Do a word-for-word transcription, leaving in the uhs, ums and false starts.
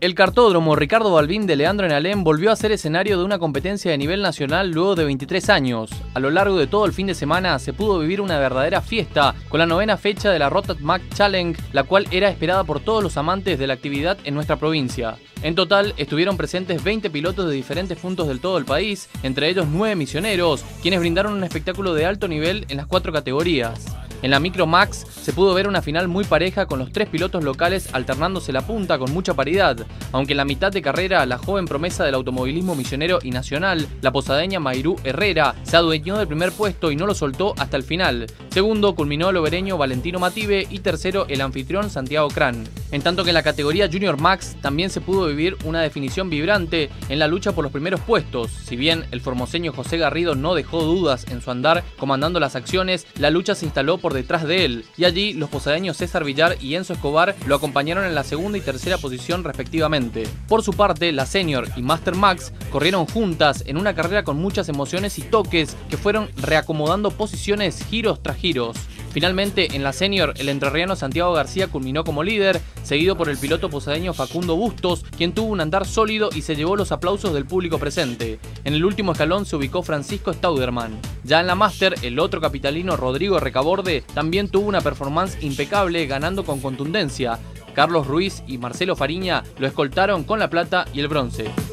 El cartódromo Ricardo Balbín de Leandro en Alem volvió a ser escenario de una competencia de nivel nacional luego de veintitrés años. A lo largo de todo el fin de semana se pudo vivir una verdadera fiesta con la novena fecha de la Road Mac Challenge, la cual era esperada por todos los amantes de la actividad en nuestra provincia. En total estuvieron presentes veinte pilotos de diferentes puntos del todo el país, entre ellos nueve misioneros, quienes brindaron un espectáculo de alto nivel en las cuatro categorías. En la Micro Max se pudo ver una final muy pareja con los tres pilotos locales alternándose la punta con mucha paridad, aunque en la mitad de carrera la joven promesa del automovilismo misionero y nacional, la posadeña Mayrú Herrera, se adueñó del primer puesto y no lo soltó hasta el final. Segundo culminó el obereño Valentino Mative y tercero el anfitrión Santiago Cran. En tanto que en la categoría Junior Max también se pudo vivir una definición vibrante en la lucha por los primeros puestos. Si bien el formoseño José Garrido no dejó dudas en su andar comandando las acciones, la lucha se instaló por detrás de él, y allí los posadeños César Villar y Enzo Escobar lo acompañaron en la segunda y tercera posición respectivamente. Por su parte, la Senior y Master Max corrieron juntas en una carrera con muchas emociones y toques que fueron reacomodando posiciones giros tras giros. Finalmente, en la Senior, el entrerriano Santiago García culminó como líder, seguido por el piloto posadeño Facundo Bustos, quien tuvo un andar sólido y se llevó los aplausos del público presente. En el último escalón se ubicó Francisco Stauderman. Ya en la Master, el otro capitalino Rodrigo Recaborde también tuvo una performance impecable, ganando con contundencia. Carlos Ruiz y Marcelo Fariña lo escoltaron con la plata y el bronce.